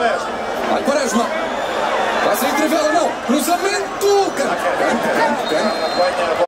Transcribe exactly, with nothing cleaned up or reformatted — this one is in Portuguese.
Vai, Quaresma. Vai sair Trivela, não. Cruzamento. Canto, canto, canto, canto.